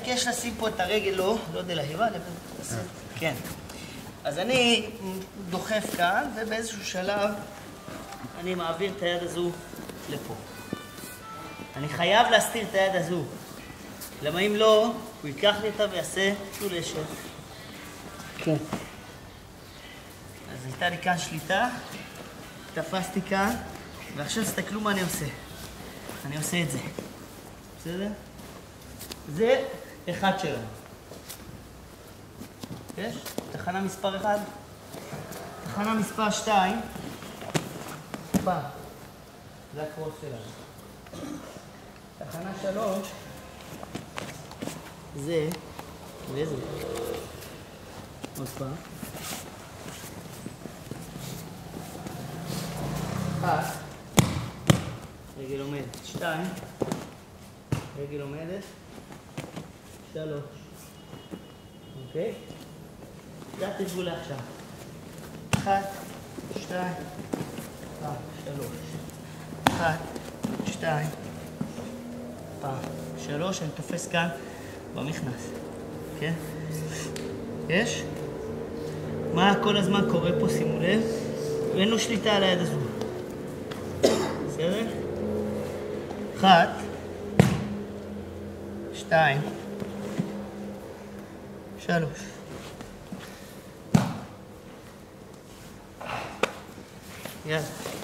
מתעקש לשים פה את הרגל, לא דלהיבה, כן. אז אני דוחף כאן, ובאיזשהו שלב אני מעביר את היד הזו לפה. אני חייב להסתיר את היד הזו. למה אם לא, הוא ייקח לי אותה ויעשה שולשת. כן. אז הייתה לי כאן שליטה, תפסתי כאן, ועכשיו תסתכלו מה אני עושה. אני עושה את זה. בסדר? זה אחד שלנו. יש? תחנה מספר 1. תחנה מספר 2. פעם. זה הקרוס שלנו. תחנה 3. זה. וזה. עוד פעם. 1. רגל עומדת. 2. רגל עומדת. 3. אוקיי? זה התרגול לעכשיו. 1, 2, 3. 1, 2, 3. אני תופס כאן במכנס. כן? יש? מה כל הזמן קורה פה? שימו לב. אין לו שליטה על היד הזו. בסדר? 1, 2, 3. יאללה.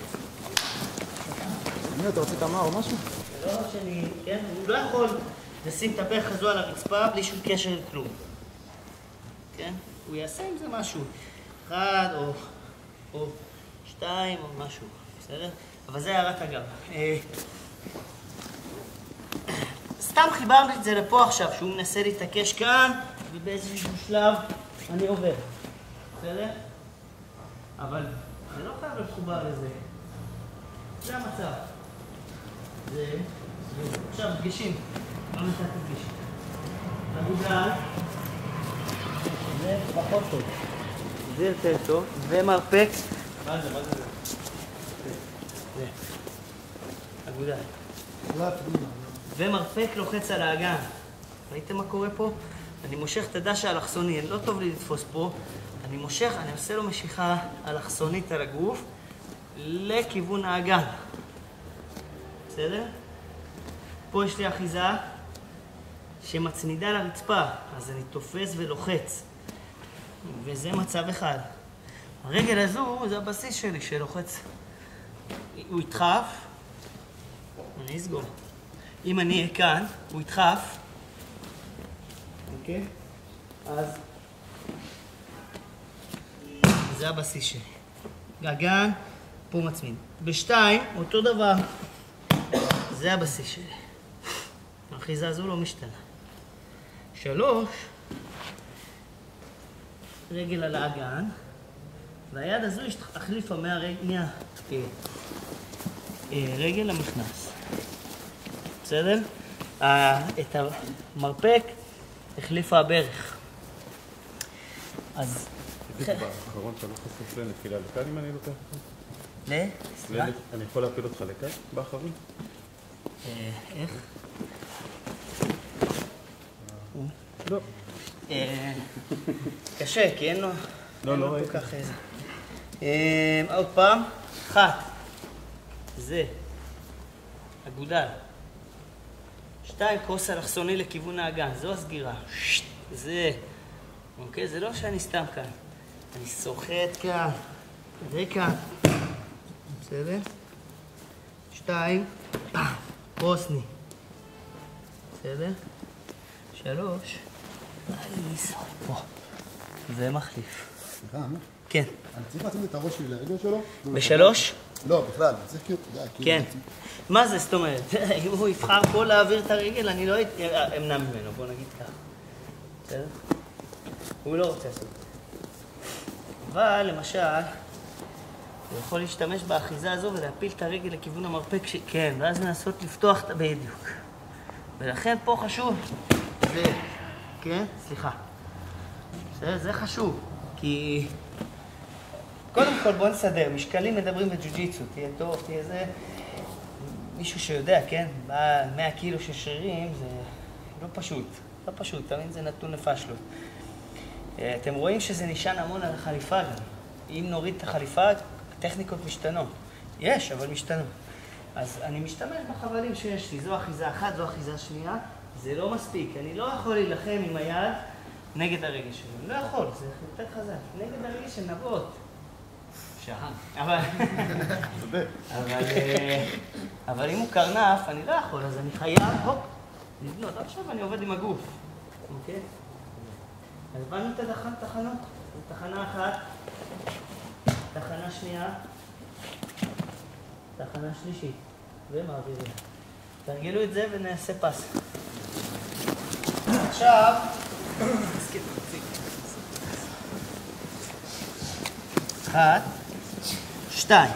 אמיר, אתה רוצה תמה או משהו? זה לא שאני, כן? הוא לא יכול לשים את הפך הזו על הרצפה בלי שום קשר לכלום. כן? הוא יעשה עם זה משהו. 1 או 2 או משהו. בסדר? אבל זה הערת אגב. סתם חיברתי את זה לפה עכשיו, שהוא מנסה להתעקש כאן, ובאיזשהו שלב אני עובר. בסדר? אבל זה לא חייב לחובר לזה. זה המצב. זה. עכשיו, דגשים. לא נתת דגשים. אגודל. זה פחות טוב. זה יותר טוב. ומרפק. מה זה? זה. אגודל. ומרפק לוחץ על האגן. ראיתם מה קורה פה? אני מושך את הדש האלכסוני, לא טוב לי לתפוס פה. אני מושך, אני עושה לו משיכה אלכסונית על הגוף לכיוון האגן. בסדר? פה יש לי אחיזה שמצמידה לרצפה, אז אני תופס ולוחץ. וזה מצב אחד. הרגל הזו זה הבסיס שלי שלוחץ. הוא ידחף, אני אסגור. אם אני אהיה כאן, הוא ידחף. אוקיי? אז זה הבסיס שלי. גגן, פה מצמיד. בשתיים, אותו דבר. זה הבסיס שלי. האחיזה הזו לא משתנה. 3, רגל על האגן, והיד הזו יש תחליפה רגל למכנס. בסדר? את המרפק החליפה הברך. אז... באחרון אתה לא חשוף לנפילה לכאן אם אני לוקח אותך? אני יכול להפיל אותך לכאן באחרון? איך? לא. קשה, כי אין לו... לא כל כך איזה. עוד פעם. 1. זה. אגודל. 2. כוס אלכסוני לכיוון האגן. זו הסגירה. זה. אוקיי? זה לא שאני סתם כאן. אני סוחט כאן. וכאן. בסדר? 2. פרוסני. בסדר? 3. אני סוחט פה. ומחליף. סליחה, אמיר? כן. אני צריך לשים את הראש שלי לרגל שלו? ב3? לא, בכלל, אני צריך כאילו... כן. מה זה, זאת אומרת? אם הוא יבחר פה להעביר את הרגל, אני לא אמנע ממנו, בוא נגיד ככה. בסדר? הוא לא רוצה לעשות. אבל, למשל, הוא יכול להשתמש באחיזה הזו ולהפיל את הרגל לכיוון המרפק כן, ואז לנסות לפתוח את בדיוק. ולכן פה חשוב. זה, כן? סליחה. זה חשוב, כי... קודם כל בוא נסדר, משקלים מדברים בג'ו-ג'יטסו, תהיה טוב, תהיה זה... מישהו שיודע, כן? 100 קילו של שרירים זה לא פשוט. לא פשוט, תמיד זה נתון לפשלות. אתם רואים שזה נשען המון על החליפה גם. אם נוריד את החליפה, הטכניקות משתנות. יש, אבל משתנות. אז אני משתמש בחבלים שיש לי. זו אחיזה אחת, זו אחיזה שנייה. זה לא מספיק. אני לא יכול להילחם עם היד נגד הרגש שלי. אני לא יכול, זה יותר חזק. נגד הרגש של נבות. שעה. אבל אם הוא קרנף, אני לא יכול, אז אני חייב, הופ, לבנות. עכשיו אני עובד עם הגוף. אוקיי? אז באנו את התחנות. תחנה אחת, תחנה שנייה, תחנה שלישית, ומעבירים. תרגלו את זה ונעשה פס. עכשיו, אחת, שתיים.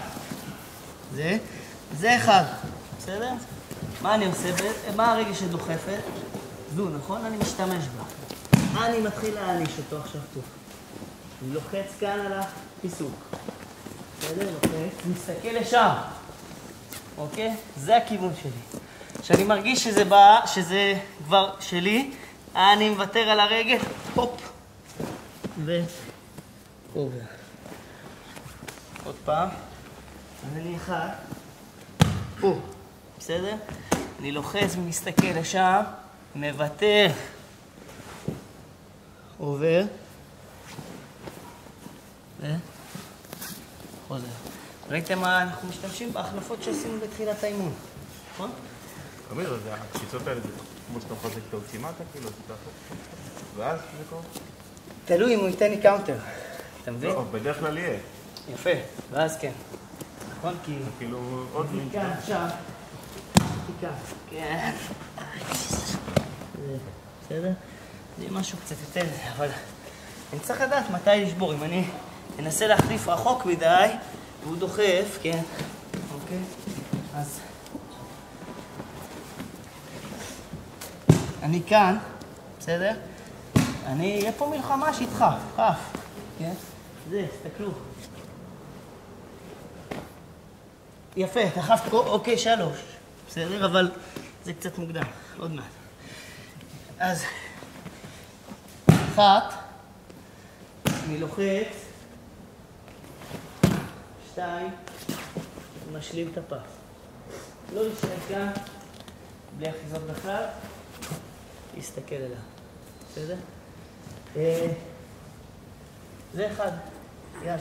זה אחד. בסדר? מה אני עושה? מה הרגש שדוחפת? זו, נכון? אני משתמש בה. אני מתחיל להעניש אותו עכשיו טוב. אני לוחץ כאן על הפיסוק. בסדר? לוחץ. מסתכל לשם. אוקיי? זה הכיוון שלי. כשאני מרגיש שזה בא, שזה כבר שלי, אני מוותר על הרגל. הופ. ועובר. עוד פעם. אז אני אחד. פה. בסדר? אני לוחץ ומסתכל לשם. מוותר. עובר. חוזר. ראיתם מה אנחנו משתמשים בהחלפות שעשינו בתחילת האימון, נכון? אמיר, אז הקפיצות האלה זה כמו שאתה מחזק את העוצמה, כאילו, ואז זה קורה? תלוי אם הוא ייתן לי קאונטר, אתה מבין? לא, בדרך כלל יהיה. יפה, ואז כן. נכון? כי... כאילו, עוד מכאן, עכשיו. מכאן, כן. בסדר? זה משהו קצת יותר, אבל אני צריך לדעת מתי לשבור. אם אני אנסה להחליף רחוק מדי, והוא דוחף, כן, אוקיי? אז אני כאן, בסדר? אני, יהיה פה מלחמה שאיתך, כף, כן? זה, תסתכלו. יפה, דחפת פה, אוקיי, 3. בסדר? אבל זה קצת מוקדם, עוד מעט. אז, אחת, אני לוחץ, 2, משלים את הפס. לא להישאר כאן, בלי אחיזות בכלל, להסתכל אליו. בסדר? זה אחד, יאללה.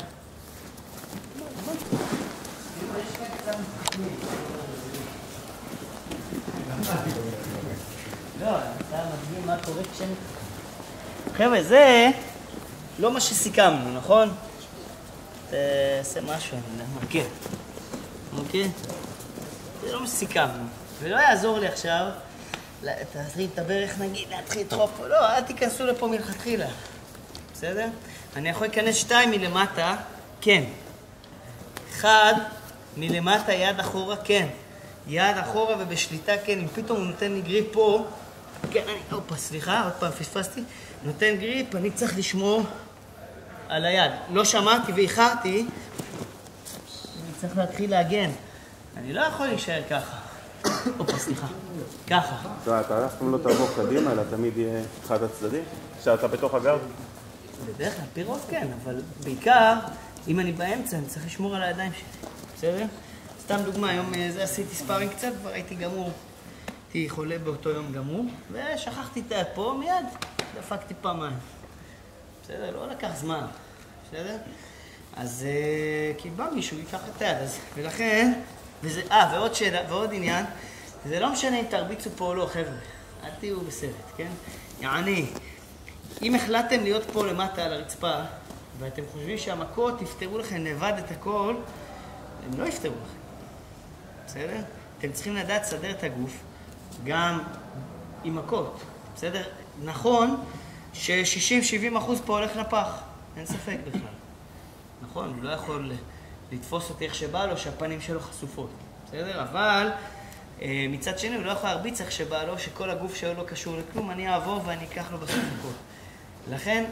לא, אתה מדגים מה קורה כשאני... חבר'ה, זה לא מה שסיכמנו, נכון? תעשה משהו, אני יודע, מרקד. אוקיי? זה לא מה שסיכמנו. ולא יעזור לי עכשיו, תעזרי את הברך, נגיד, להתחיל לדחוף פה. לא, אל תיכנסו לפה מלכתחילה. בסדר? אני יכול להיכנס 2 מלמטה, כן. 1 מלמטה, יד אחורה, כן. יד אחורה ובשליטה, כן. אם פתאום הוא נותן לי גריפ פה, כן, אני... אופה, סליחה, עוד פעם פספסתי. נותן גריפ, אני צריך לשמור על היד. לא שמעתי ואיחרתי, אני צריך להתחיל להגן. אני לא יכול להישאר ככה. אופה, סליחה. ככה. אתה אף פעם לא תעבור קדימה, אלא תמיד יהיה אחד הצדדים? כשאתה בתוך הגארד? בדרך כלל פירות כן, אבל בעיקר, אם אני באמצע, אני צריך לשמור על הידיים שלי. בסדר? סתם דוגמה, היום זה עשיתי ספארינג קצת, כבר הייתי גמור. הייתי חולה באותו יום גמור, ושכחתי את היד פה, מיד דפקתי פעמיים. בסדר? לא לקח זמן. בסדר? אז כי בא מישהו, ייקח את היד, אז ולכן, וזה, ועוד שאלה, ועוד עניין, זה לא משנה אם תרביצו פה או לא, חבר'ה. אל תהיו בסרט, כן? יעני, אם החלטתם להיות פה למטה על הרצפה, ואתם חושבים שהמכות יפתרו לכם לבד את הכל, הם לא יפתרו לכם. בסדר? אתם צריכים לדעת לסדר את הגוף, גם עם מכות. בסדר? נכון ש-60-70% פה הולך לפח. אין ספק בכלל. נכון? הוא לא יכול לתפוס אותי איך שבא לו, שהפנים שלו חשופות. בסדר? אבל מצד שני הוא לא יכול להרביץ איך שבא לו, שכל הגוף שלו לא קשור לכלום, אני אעבור ואני אקח לו בסוף הכל. לכן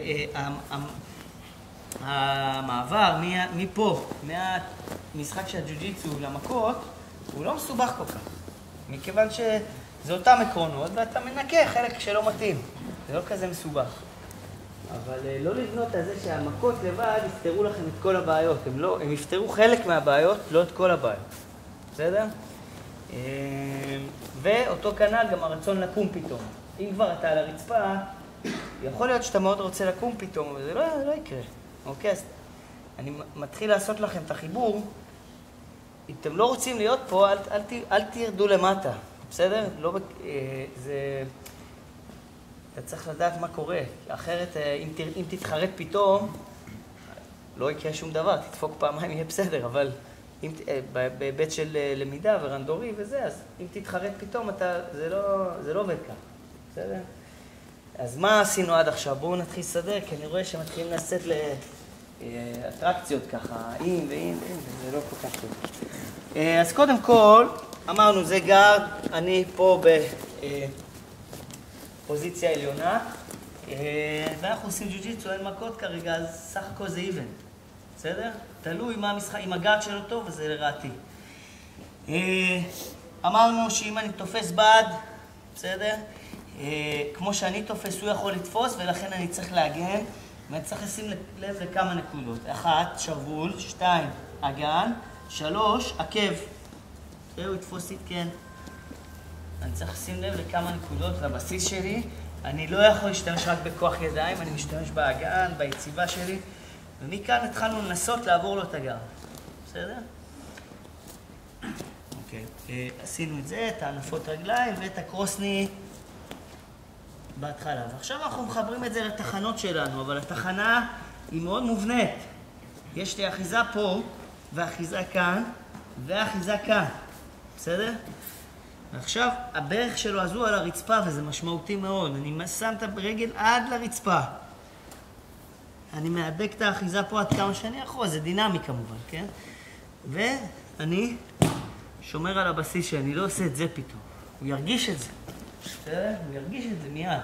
המעבר מפה, מהמשחק של הג'יו-ג'יטסו למכות, הוא לא מסובך כל כך. מכיוון שזה זה אותם עקרונות, ואתה מנקה חלק שלא מתאים. זה לא כזה מסובך. אבל לא לבנות על זה שהמכות לבד יפתרו לכם את כל הבעיות. הם יפתרו חלק מהבעיות, לא את כל הבעיות. בסדר? ואותו כנ"ל גם הרצון לקום פתאום. אם כבר אתה על הרצפה, יכול להיות שאתה מאוד רוצה לקום פתאום, אבל זה לא יקרה. אוקיי? אז אני מתחיל לעשות לכם את החיבור. אם אתם לא רוצים להיות פה, אל תרדו למטה. בסדר? זה... אתה צריך לדעת מה קורה. אחרת, אם תתחרט פתאום, לא יקרה שום דבר. תדפוק פעמיים, יהיה בסדר. אבל בהיבט של למידה ורנדורי וזה, אז אם תתחרט פתאום, זה לא עובד ככה. בסדר? אז מה עשינו עד עכשיו? בואו נתחיל לסדר, כי אני רואה שמתחילים לצאת לאטרקציות ככה, וזה לא כל כך טוב. אז קודם כל, אמרנו, זה גארד, אני פה בפוזיציה עליונה, ואנחנו עושים ג'יו-ג'יטסו, אין מכות כרגע, אז סך הכל זה איבן. בסדר? תלוי אם הגארד שלו טוב, אז זה לרעתי. אמרנו שאם אני תופס בד, בסדר? כמו שאני תופס, הוא יכול לתפוס, ולכן אני צריך להגן, ואני צריך לשים לב לכמה נקודות. 1, שרוול, 2, אגן, 3, עקב. הוא יתפוס כן. אני צריך לשים לב לכמה נקודות לבסיס שלי. אני לא יכול להשתמש רק בכוח ידיים, אני משתמש באגן, ביציבה שלי. ומכאן התחלנו לנסות לעבור לו את הגב. בסדר? אוקיי. עשינו את זה, את הענפות רגליים ואת הקרוסני בהתחלה. ועכשיו אנחנו מחברים את זה לתחנות שלנו, אבל התחנה היא מאוד מובנית. יש לי אחיזה פה, ואחיזה כאן, ואחיזה כאן. בסדר? ועכשיו הברך שלו הזו על הרצפה, וזה משמעותי מאוד. אני שם את הרגל עד לרצפה. אני מאבק את האחיזה פה עד כמה שאני יכול, זה דינמי כמובן, כן? ואני שומר על הבסיס שאני לא עושה את זה פתאום. הוא ירגיש את זה. בסדר? הוא ירגיש את זה מיד.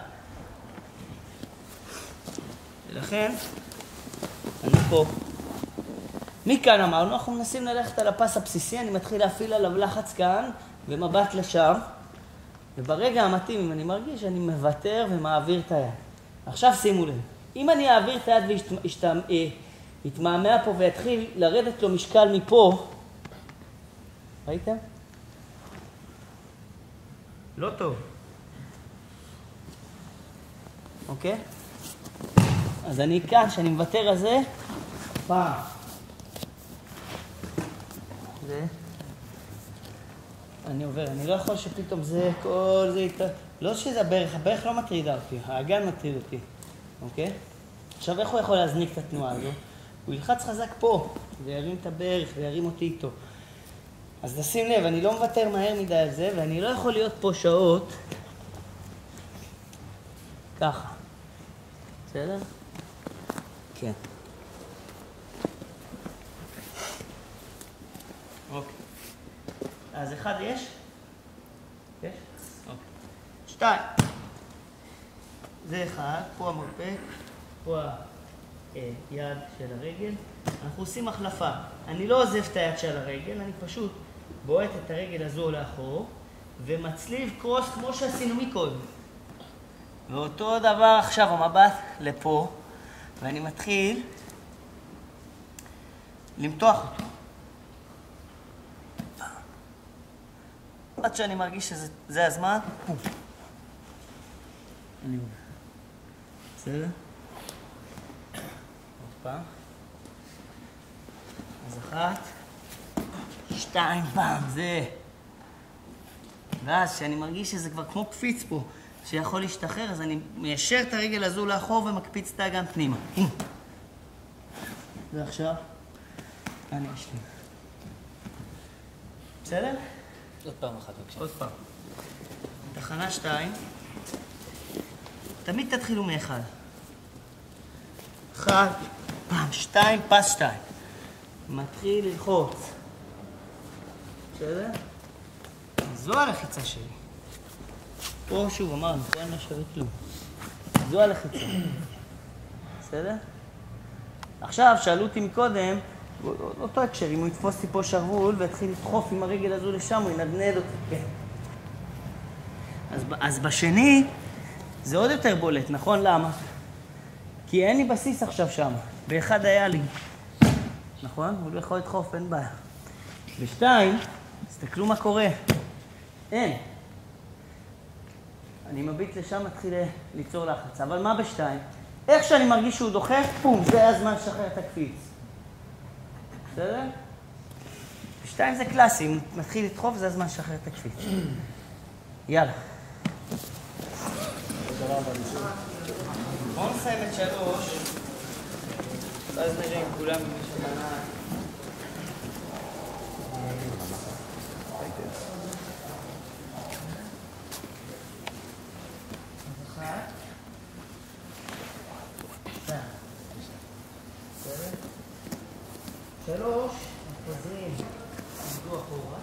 ולכן, אני פה. מכאן אמרנו, אנחנו מנסים ללכת על הפס הבסיסי, אני מתחיל להפעיל עליו לחץ כאן, ומבט לשם, וברגע המתאים, אם אני מרגיש, אני מוותר ומעביר את היד. עכשיו שימו לב. אם אני אעביר את היד ויתמהמה פה ויתחיל לרדת לו משקל מפה, ראיתם? לא טוב. אוקיי? אז אני כאן, שאני מוותר על זה, פעם. זה. אני עובר, אני לא יכול שפתאום זה, כל זה, לא שזה הברך לא מטרידה אותי, האגן מטריד אותי. אוקיי? עכשיו איך הוא יכול להזניק את התנועה הזו? הוא ילחץ חזק פה, וירים את הברך, וירים אותי איתו. אז תשים לב, אני לא מוותר מהר מדי על זה, ואני לא יכול להיות פה שעות ככה. בסדר? כן. אוקיי. אז 1 יש? יש? אוקיי. 2. זה 1, פה המרפק, פה היד של הרגל. אנחנו עושים החלפה. אני לא עוזב את היד של הרגל, אני פשוט בועט את הרגל הזו לאחור, ומצליב קרוס כמו שעשינו מקודם. ואותו דבר עכשיו המבט לפה, ואני מתחיל למתוח אותו. עד שאני מרגיש שזה הזמן, פום. אני עובר. בסדר? עוד פעם. אז 1, 2, פעם, זה. ואז כשאני מרגיש שזה כבר כמו קפיץ פה, שיכול להשתחרר, אז אני מיישר את הרגל הזו לאחור ומקפיץ את האגן פנימה. ועכשיו, אני אשלים. בסדר? עוד פעם אחת, בבקשה. עוד פעם. תחנה 2. תמיד תתחילו מ-1. 1, פעם, 2, פס 2. מתחיל ללחוץ. בסדר? זו הלחיצה שלי. פה שוב אמרנו, פה אין מה שווה כלום. זו הלחיצה. בסדר? עכשיו, שאלו אותי מקודם, אותו הקשר, אם הוא יתפוס לי פה שרוול והתחיל לדחוף עם הרגל הזו לשם, הוא ינדנד אותי. כן. אז בשני זה עוד יותר בולט, נכון? למה? כי אין לי בסיס עכשיו שם. באחד היה לי. נכון? הוא לא יכול לדחוף, אין בעיה. בשתיים, תסתכלו מה קורה. אין. אני מביט לשם, מתחיל ליצור לחץ. אבל מה בשתיים? איך שאני מרגיש שהוא דוחף, פום, זה הזמן לשחרר את הקפיץ. בסדר? בשתיים זה קלאסי, אם מתחיל לדחוף, זה הזמן לשחרר את הקפיץ. יאללה. בואו נסיים את 3, ואז נראה אם כולם מי שבנה. שלוש, חוזרים, עמדו אחורה.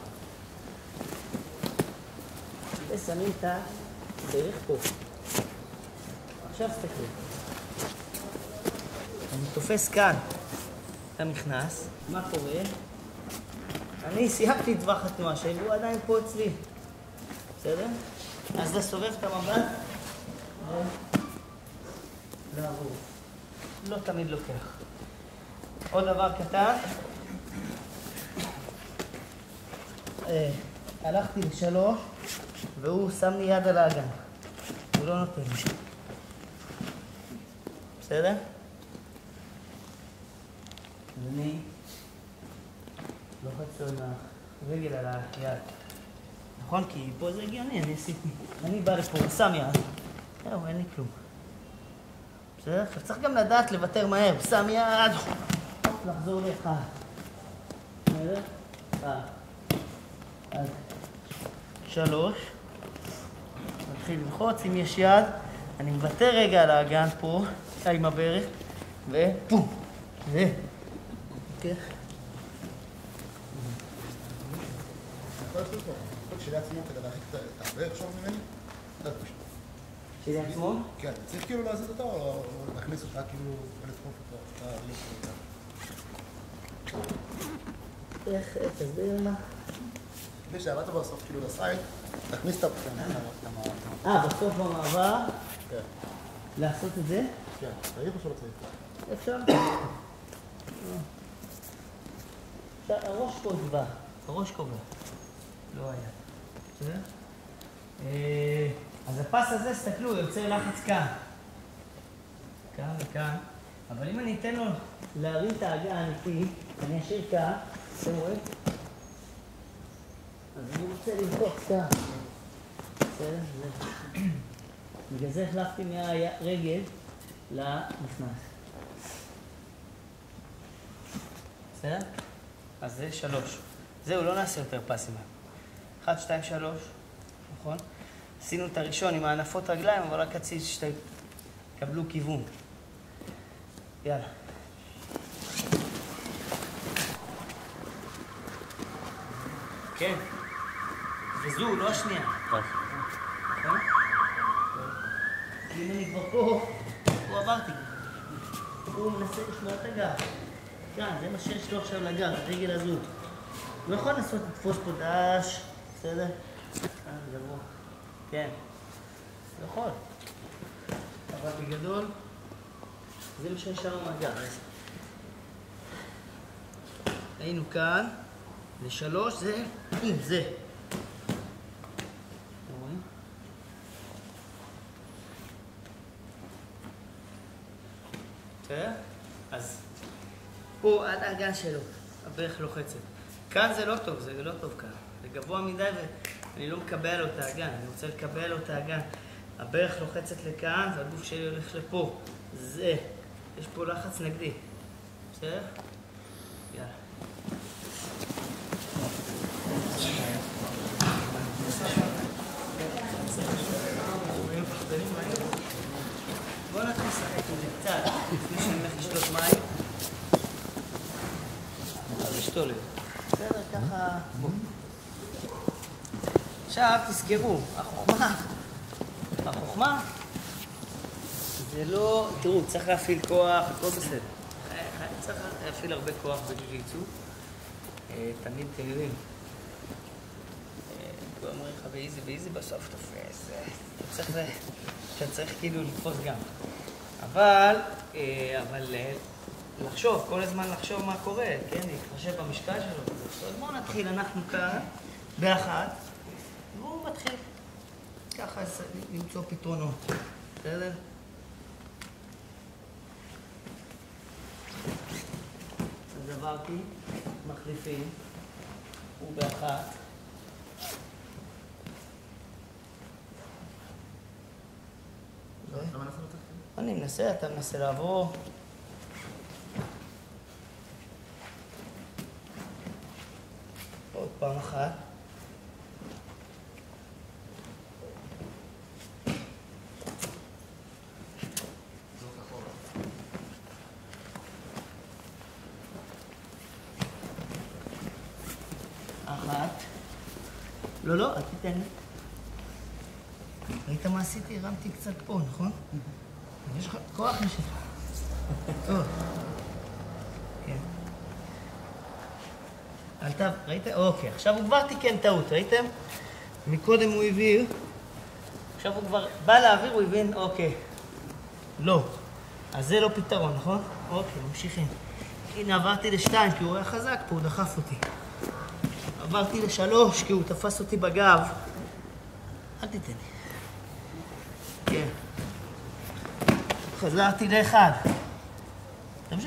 ושמים את הדרך פה. עכשיו תסתכלו. אני תופס כאן. אתה נכנס, מה קורה? אני סיימתי טווח התנועה שלי, הוא עדיין פה אצלי. בסדר? אז לסובב את המבט ולעבור. לא תמיד לוקח. עוד דבר קטן. הלכתי ל3 והוא שם לי יד על האגן. הוא לא נותן לי. בסדר? אז אני לוחץ לו עם הרגל על היד. נכון? כי פה זה הגיוני, אני עשיתי. אני בא לפה, שם יד. זהו, אין לי כלום. בסדר? עכשיו צריך גם לדעת לוותר מהר. שם יד. לחזור לאחד. בסדר? אז 3. מתחיל ללחוץ, אם יש יד, אני מוותר רגע על האגן פה, עם הברך, ופום. זה. אוקיי? שלי עצמו כדי להרחיק את הברך שם ממני? שלי עצמו? כן. צריך כאילו להזיז אותו או להכניס אותה כאילו ולדחוף אותו? איך, תסביר מה? לפני שעבדת בסוף כאילו לסייד, תכניס את בסוף במעבר? כן. לעשות את זה? כן. צריך או שלא צריך? אפשר? הראש פה קובע. הראש קובע. לא היה. בסדר? אז הפס הזה, סתכלו, יוצר לחץ כאן. כאן וכאן. אבל אם אני אתן לו להרים את האגן איתי, אני אשאיר כאן, אתם רואים? אז אני רוצה ללחוץ כאן. בסדר? בגלל זה החלפתי מהרגל לנכנס. בסדר? אז זה 3. זהו, לא נעשה יותר פסים. 1, 2, 3. נכון? עשינו את הראשון עם הענפות רגליים, אבל רק רציתי שתקבלו כיוון. יאללה. כן. וזו, לא השנייה. נכון? אם אני כבר פה עברתי. הוא מנסה לשמור את הגב. כאן, זה מה שיש לו עכשיו לגב, רגל הזו. הוא יכול לנסות לתפוס פה דש, בסדר? גבוה. כן. הוא יכול. אבל בגדול, זה מה שנשאר מהגב. היינו כאן, ל3 זה, זה. אתם רואים? בסדר? אז פה עד האגן שלו, הברך לוחצת. כאן זה לא טוב, זה לא טוב כאן. זה גבוה מדי ואני לא מקבל לו את האגן, אני רוצה לקבל לו את האגן. הברך לוחצת לכאן והגוף שלי הולך לפה. זה. יש פה לחץ נגדי. בסדר? יאללה. בואו נתחיל לשחק עם זה קצת, לפני שאני הולך לשתות מים. אז לשתול את זה. בסדר, ככה... עכשיו תזכרו, החוכמה זה לא... תראו, צריך להפעיל כוח, הכל בסדר. צריך להפעיל הרבה כוח בג'יו-ג'יטסו. תמיד אתם יודעים. כולם אומרים לך באיזי בסוף תופס. אתה צריך כאילו לתפוס גם. אבל לחשוב, כל הזמן לחשוב מה קורה, כן? להתחשב במשקל שלו. אז בואו נתחיל, אנחנו כאן, באחת, והוא מתחיל. ככה למצוא פתרונות. בסדר? אז עברתי, מחליפים, הוא באחת. אני מנסה, אתה מנסה לעבור. עוד פעם אחת. אחת. לא, אל תיתן לי. ראית מה עשיתי? הרמתי קצת פה, נכון? יש לך כוח משלך. טוב. כן. ראית? אוקיי, עכשיו הוא כבר תיקן טעות, ראיתם? מקודם הוא הבהיר, עכשיו הוא כבר בא להעביר, הוא הבין, אוקיי. לא. אז זה לא פתרון, נכון? אוקיי, ממשיכים. הנה עברתי לשתיים, כי הוא היה חזק פה, הוא דחף אותי. עברתי לשלוש, כי הוא תפס אותי בגב. אל תיתן לי. כן. חזרתי לאחד. תמשיך.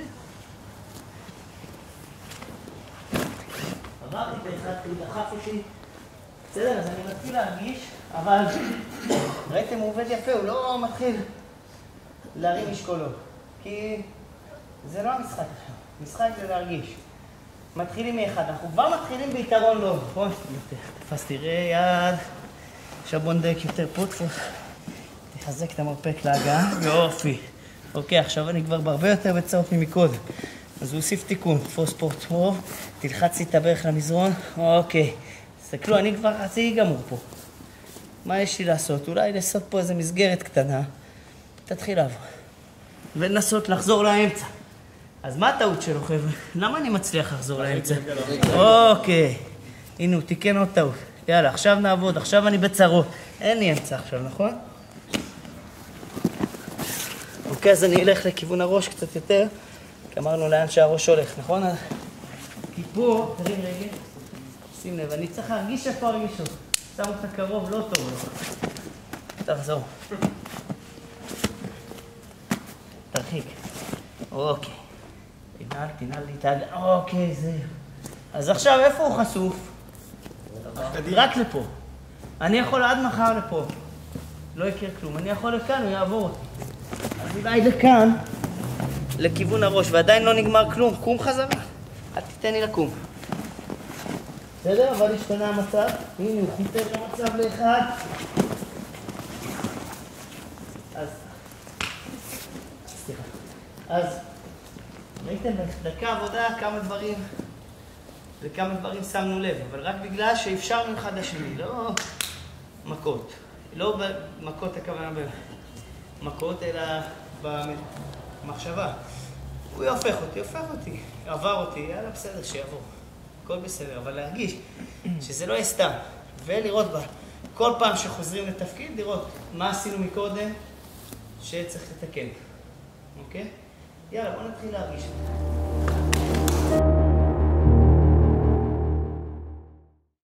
עברתי באחד, הוא דחף אותי. בסדר, אז אני מתחיל להרגיש, אבל ראיתם, הוא עובד יפה, הוא לא מתחיל להרים משקולות. כי זה לא המשחק עכשיו. משחק זה להרגיש. מתחילים מאחד, אנחנו כבר מתחילים ביתרון לא. נכון? תפסתי יד. עכשיו בוא נדייק יותר פה, תחזק את המרפק להגעה. יופי. אוקיי, עכשיו אני כבר בהרבה יותר בצעות ממקודם. אז הוא הוסיף תיקון, תפוס פה טוב, תלחצי את הברך למזרון. אוקיי. תסתכלו, אני כבר חצי גמור פה. מה יש לי לעשות? אולי לעשות פה איזו מסגרת קטנה. תתחיל לעבור. ולנסות לחזור לאמצע. אז מה הטעות שלו, חבר'ה? למה אני מצליח לחזור לאמצע? אוקיי. הנה, הוא תיקן עוד טעות. יאללה, עכשיו נעבוד, עכשיו אני בצרות. אין לי אמצע עכשיו, נכון? אוקיי, אז אני אלך לכיוון הראש קצת יותר, כי אמרנו לאן שהראש הולך, נכון? כי פה, תרים רגל, שים לב, אני צריך להרגיש איפה הרגישות. שם אותה קרוב, לא טוב, לא. תחזור. תרחיק. אוקיי. תנעל לי את ההגעה. אוקיי, זה... אז עכשיו, איפה הוא חשוף? רק לפה. אני יכול עד מחר לפה. לא יקרה כלום. אני יכול לכאן, הוא יעבור אותי. אז אולי לכאן, לכיוון הראש, ועדיין לא נגמר כלום. קום חזרה. אל תיתן לי לקום. בסדר? אבל השתנה המצב. הנה, הוא חיפר את המצב לאחד. אז... סליחה. אז... ראיתם, בדקה עבודה לכמה דברים שמנו לב, אבל רק בגלל שאפשרנו אחד לשני, לא מכות. לא במכות הכוונה במכות, אלא במחשבה. הוא הופך אותי, עבר אותי, יאללה בסדר, שיעבור. הכל בסדר, אבל להרגיש שזה לא יהיה סתם. ולראות כל פעם שחוזרים לתפקיד, לראות מה עשינו מקודם שצריך לתקן. אוקיי? יאללה, בוא נתחיל להרגיש את זה.